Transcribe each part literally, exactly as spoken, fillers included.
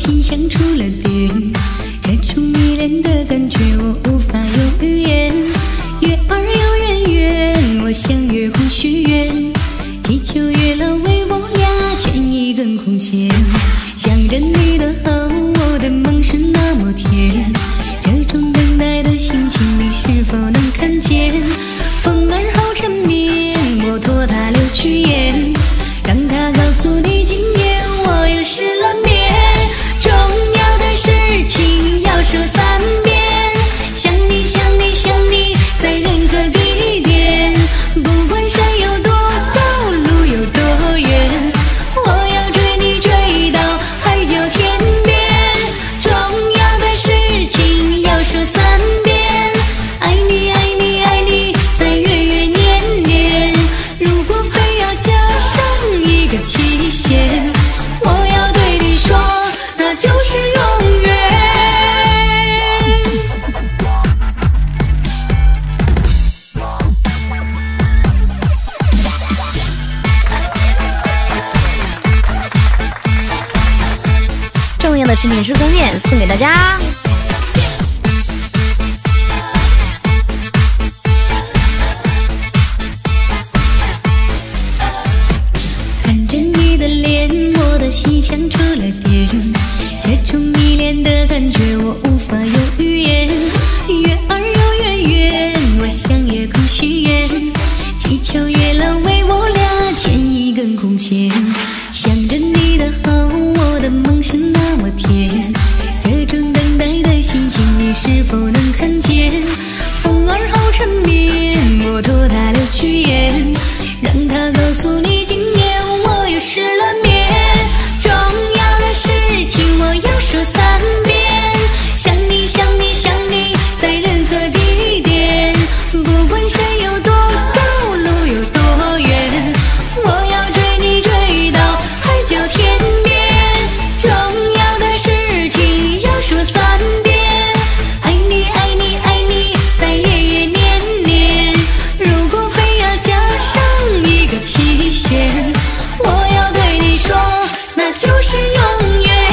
心像触了电，这种迷恋的感觉我无法用语言。月儿有圆圆，我向月空许愿，祈求月老为我俩牵一根红线。想着你的好，我的梦是那么甜，这种等待的心情你是否能看见？风儿好缠绵，我托他留去言，让他告诉你今夜我又失了眠。重要的事情要说三遍，想你想你想你在任何地点，不管山有多高路有多远，我要追你追到海角天边。重要的事情要说三遍，爱你爱你爱你在月月年年，如果非要加上一个期限，我要对你说那就是永远。 重要的是点数封面送给大家。 看着你的脸，我的心像触了电，这种迷恋的感觉我无法用语言。月儿有圆圆，我向夜空许愿，祈求月老为我俩牵一根红线。想着你的好，我的梦是那么甜，这种等待的心情你是否能看见？风儿好缠绵，我托他留去言，让他告诉你今夜我又失了眠。重要的事情我要说三遍，想你想你想你在任何地点，不管山有多高路有多远，我要追你追到海角天边。重要的事情要说三遍，爱你爱你爱你在月月年年，如果非要加上一个期限，我要对你说那就是永远。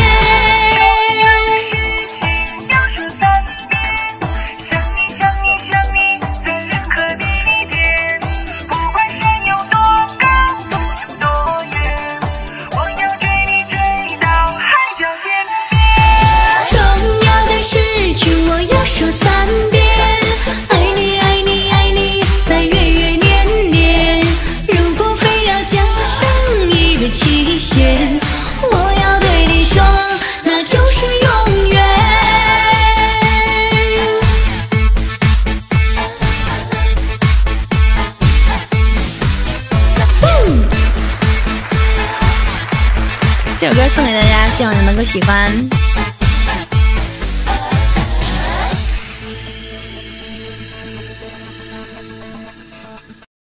重要的事情我要说三遍，爱你爱你爱你在月月年年，如果非要加上一个期限，我要对你说那就是永远。 这首歌送给大家，希望你们能够喜欢。